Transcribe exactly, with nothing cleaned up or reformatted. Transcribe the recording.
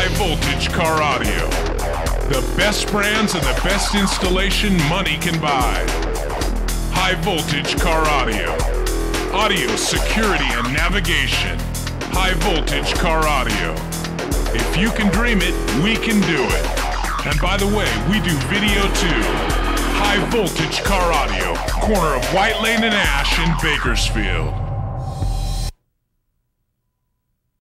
High Voltage Car Audio. The best brands and the best installation money can buy. High Voltage Car Audio. Audio security and navigation. High Voltage Car Audio. If you can dream it, we can do it. And by the way, we do video too. High Voltage Car Audio, corner of White Lane and Ash in Bakersfield.